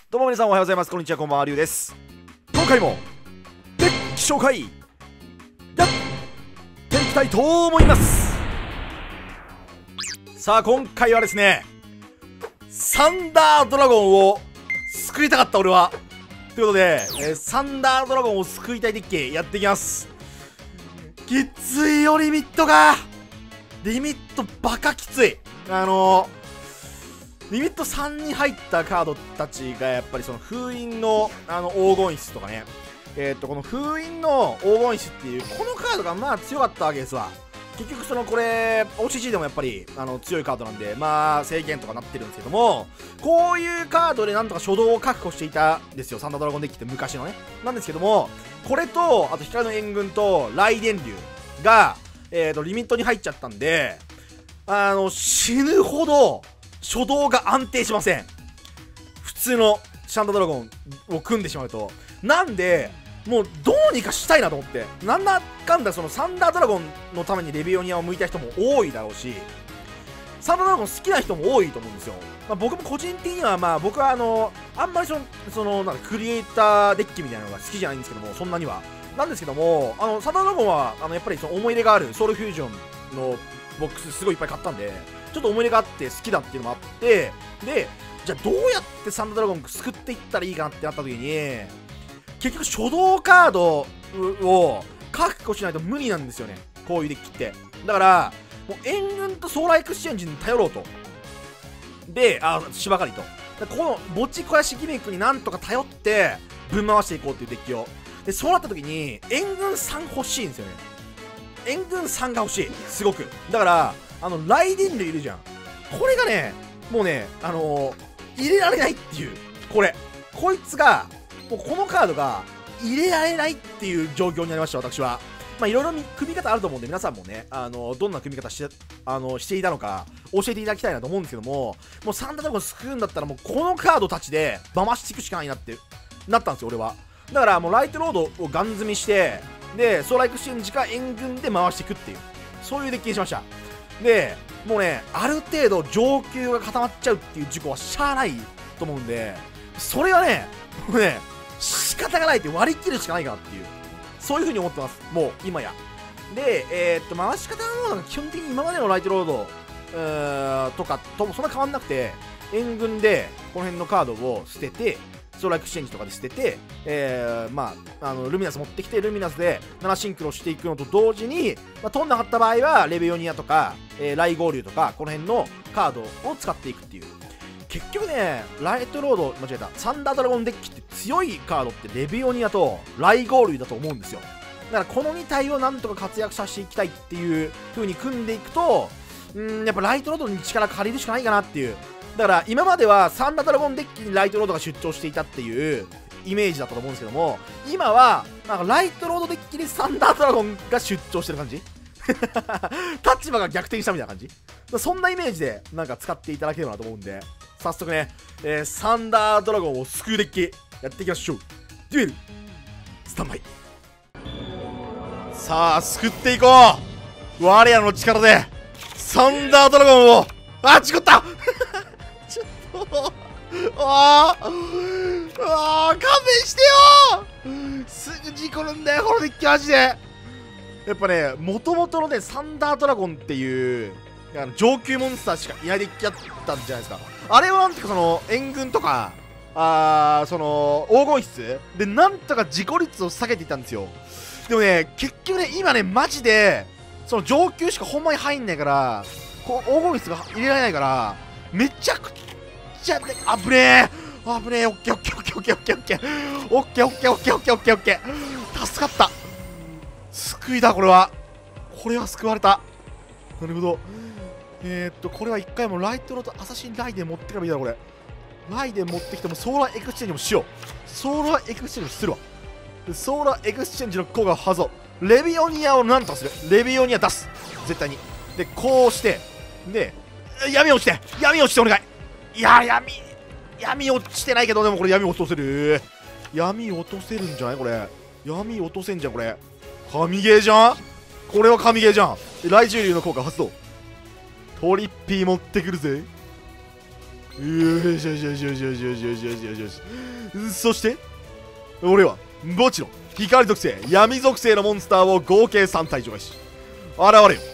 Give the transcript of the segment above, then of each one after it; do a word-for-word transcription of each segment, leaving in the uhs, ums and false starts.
どうも皆さんおはようございます。こんにちは、こんばんは、りゅうです。今回もデッキ紹介やっていきたいと思います。さあ今回はですね、サンダードラゴンを救いたかった俺はということで、えー、サンダードラゴンを救いたいデッキやっていきます。きついよ、リミットがリミットバカきつい。あのーリミットさんに入ったカードたちがやっぱりその封印のあの黄金石とかね、えー、っとこの封印の黄金石っていうこのカードがまあ強かったわけですわ。結局そのこれ オーシージー でもやっぱりあの強いカードなんで、まあ制限とかなってるんですけども、こういうカードでなんとか初動を確保していたんですよ、サンダードラゴンデッキって昔のね。なんですけども、これとあと光の援軍と雷電竜が、えー、とリミットに入っちゃったんで、あの死ぬほど初動が安定しません。普通のサンダードラゴンを組んでしまうと。なんでもうどうにかしたいなと思って、なんだかんだそのサンダードラゴンのためにレビオニアを向いた人も多いだろうし、サンダードラゴン好きな人も多いと思うんですよ。まあ、僕も個人的にはまあ僕はあのあんまりそのそのなんかクリエイターデッキみたいなのが好きじゃないんですけども、そんなにはなんですけども、あのサンダードラゴンはあのやっぱりその思い入れがあるソウルフュージョンのボックスすごいいっぱい買ったんで、ちょっと思い入れがあって好きだっていうのもあって、でじゃあどうやってサンダードラゴン救っていったらいいかなってなった時に、結局初動カードを確保しないと無理なんですよね、こういうデッキって。だからもう援軍とソーラーエクスチェンジに頼ろうと。で、あ芝刈りとこの墓地肥やしギミックになんとか頼ってぶん回していこうっていうデッキを。でそうなった時に援軍さん欲しいんですよね。援軍さんが欲しい、すごく。だからあのライデンルいるじゃん、これがねもうねあのー、入れられないっていう、これこいつがもうこのカードが入れられないっていう状況になりました、私は。まあいろいろ組み方あると思うんで、皆さんもね、あのー、どんな組み方してあのー、していたのか教えていただきたいなと思うんですけども、もうサンダードラゴン救うんだったらもうこのカードたちで回していくしかないなってなったんですよ、俺は。だからもうライトロードをガン積みして、でソーラーエクスチェンジか援軍で回していくっていう、そういうデッキにしました。でもうねある程度上級が固まっちゃうっていう事故はしゃあないと思うんで、それはねもうね仕方がないって割り切るしかないかなっていう、そういう風に思ってます、もう今や。でえー、っと回し方のなんか基本的に今までのライトロードうーとかともそんな変わんなくて、援軍でこの辺のカードを捨ててソーラーエクスチェンジとかで捨てて、えー、まあ、あのルミナス持ってきてルミナスでななシンクロしていくのと同時に、まあ、取んなかった場合はレベオニアとか、えー、ライゴーリュとかこの辺のカードを使っていくっていう。結局ねライトロード間違えたサンダードラゴンデッキって強いカードってレベオニアとライゴーリュだと思うんですよ。だからこのに体をなんとか活躍させていきたいっていう風に組んでいくと、んーやっぱライトロードに力借りるしかないかなっていう。だから今まではサンダードラゴンデッキにライトロードが出張していたっていうイメージだったと思うんですけども、今はなんかライトロードデッキにサンダードラゴンが出張してる感じ立場が逆転したみたいな感じ、そんなイメージでなんか使っていただければなと思うんで、早速ね、えー、サンダードラゴンを救うデッキやっていきましょう。デュエルスタンバイ。さあ救っていこう、我らの力でサンダードラゴンを。あちこったちょっとあーあー勘弁してよ、すぐ事故るんだよこのデッキマジで。やっぱねもともとのねサンダードラゴンっていうあの上級モンスターしかいないデッキだったんじゃないですか。あれはなんていうかその援軍とかあーその黄金質でなんとか事故率を下げていったんですよ。でもね結局ね今ねマジでその上級しかほんまに入んないから、こう黄金質が入れられないからめちゃくちゃあぶねえあぶねえ。オッケーオッケーオッケーオッケーオッケーオッケーオッケーオッケーオッケーオッケーオッケーオッケー助かった、救いだこれは。これは救われた。なるほど。えー、っとこれは一回もライトロードアサシンライデン持ってから見たら、これライデン持ってきてもソーラーエクスチェンジもしよう。ソーラーエクスチェンジもするわ。ソーラーエクスチェンジの効果を外そう。レビオニアをなんとかする。レビオニア出す絶対に。でこうしてで闇落ちて闇落ちてお願い。いや闇闇落ちてないけど、でもこれ闇落とせる。闇落とせるんじゃないこれ。闇落とせんじゃんこれ。神ゲーじゃんこれは。神ゲーじゃん。雷獣流の効果発動。トリッピー持ってくるぜ。 よしよしよしよしよしよしよしよしよしよし。そして俺は墓地の光属性闇属性のモンスターを合計さん体除外し現れよ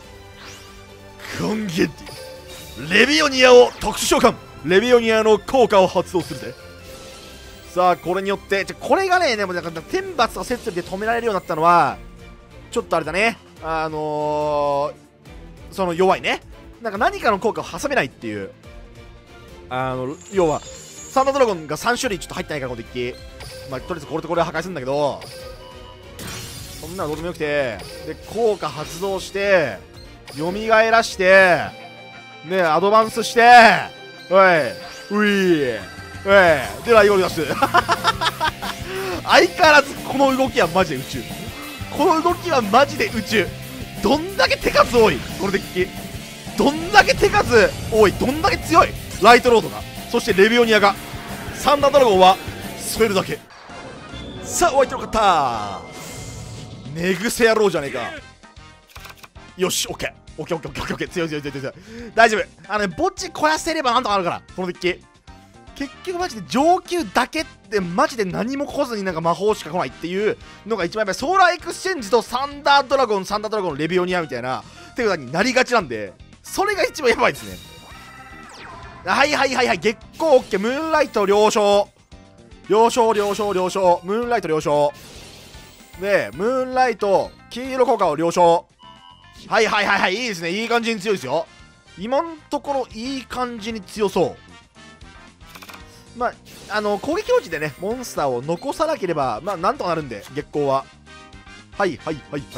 根源レビオニアを特殊召喚。レビオニアの効果を発動するぜ。さあこれによってちょこれがねでもなんか天罰が設備で止められるようになったのはちょっとあれだね、あのー、その弱いね、なんか何かの効果を挟めないっていう、あの要はサンダードラゴンがさん種類ちょっと入ってないからこのデッキ、まあとりあえずこれとこれは破壊するんだけど、そんなのどうでもよくて、で効果発動して蘇らしてねアドバンスしておいういおいでライオン出す相変わらずこの動きはマジで宇宙、この動きはマジで宇宙。どんだけ手数多いこのデッキ、どんだけ手数多い、どんだけ強いライトロードが、そしてレビオニアが、サンダードラゴンは添えるだけ。さあお相手の方寝癖野郎じゃねえか。よしオッケーオッケーオッケーオッケーオッケー強い強い強い強い大丈夫。あのね墓地肥やせればなんとかなるからこのデッキ。結局マジで上級だけってマジで何も来ずになんか魔法しか来ないっていうのが一番やっぱりソーラーエクスチェンジとサンダードラゴンサンダードラゴンのレビオニアみたいなっていうことになりがちなんで、それが一番やばいですね。はいはいはいはい月光 OK ムーンライト了承了承了承了承ムーンライト了承でムーンライト黄色効果を了承。はいはいはいはいいいですね、いい感じに強いですよ。今のところいい感じに強そう。まあ、あの攻撃表示でねモンスターを残さなければまあなんとかなるんで月光ははいはいはいはいはいはい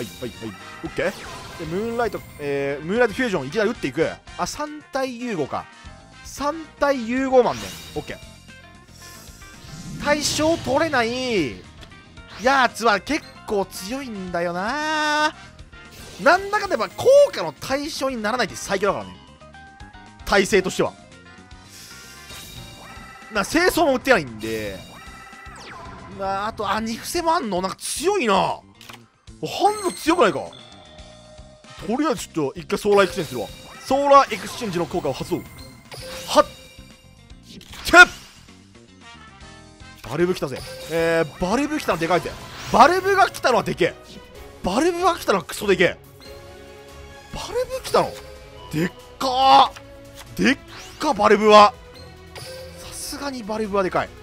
OK でムーンライト、えー、ムーンライトフュージョンいきなり打っていく。あさん体融合かさん体融合マンね OK 対象取れないやつは結構強いんだよな。なんだかでば効果の対象にならないって最強だからね耐性としては。な清掃も売ってないんで、まあ、あとあ二伏せもあんのなんか強いな。ハンド強くないか。とりあえずちょっと一回ソーラーエクスチェンジするわ。ソーラーエクスチェンジの効果を発動。はってっバルブ来たぜ。えー、バルブ来たのでかいぜ。バルブが来たのはでけえ。バルブが来たのはクソでけえ。バルブ来たのでっかーでっかバルブはさすがにバルブはでかい。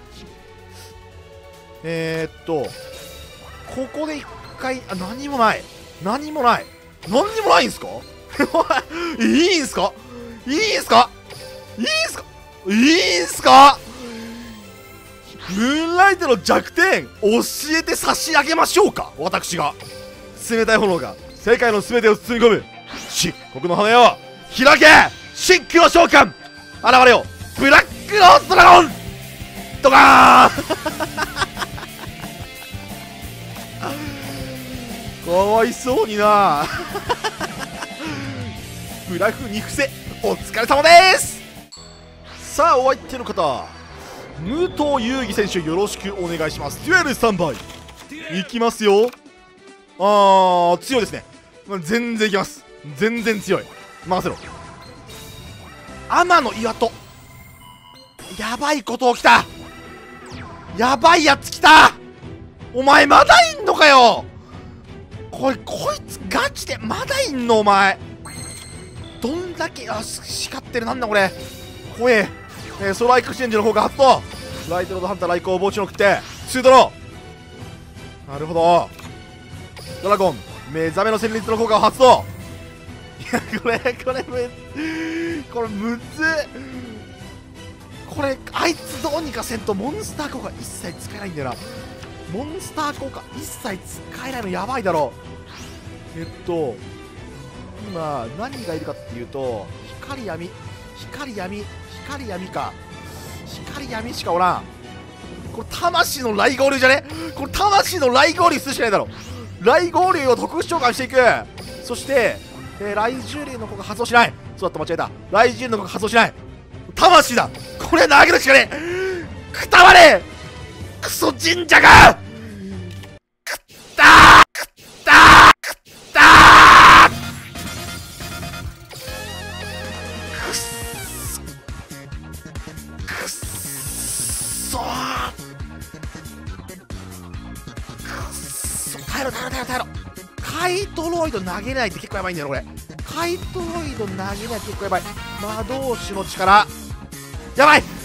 えー、っとここで一回あ何もない何もない何にもないんすかいいんすかいいんすかいいんすかいいんすかムーンライトの弱点教えて差し上げましょうか。私が冷たい炎が世界の全てを包み込む漆黒の花よ開け真空の召喚現れよブラックローズドラゴンドカーンかわいそうになブラフに伏せお疲れ様です。さあお相手の方武藤遊戯選手よろしくお願いします。デュエルスタンバイいきますよ。あー強いですね。全然いきます。全然強い。任せろ。天の岩戸やばいこと起きた。やばいやつ来た。お前まだいんのかよ。これこいつガチでまだいんのお前。どんだけあ叱ってる。なんだこれ怖え。えー、ソライクチェンジの方が発動。ライトロードハンター来航墓地の食ってツードロー。なるほど。ドラゴン目覚めの戦慄の効果を発動。いやこれこれむこれむずっ。これあいつどうにかせんとモンスター効果一切使えないんだよな。モンスター効果一切使えないのやばいだろ。えっと今何がいるかっていうと光闇光闇光闇か光闇しかおらん。これ魂の雷合流じゃね。これ魂の雷合流するしかないだろ。雷合流を特殊召喚していく。そして、えー、雷獣流の子が発動しない。そうだった間違えた。雷獣流の子が発動しない。魂だ。これ投げるしかねえ。くたばれクソ神社がくったーくったーくったーくっえろ耐えろ耐えろ耐えろ。カイトロイド投げれないって結構やばいんだよこれ。カイトロイド投げれないって結構やばい。魔導士の力やばい。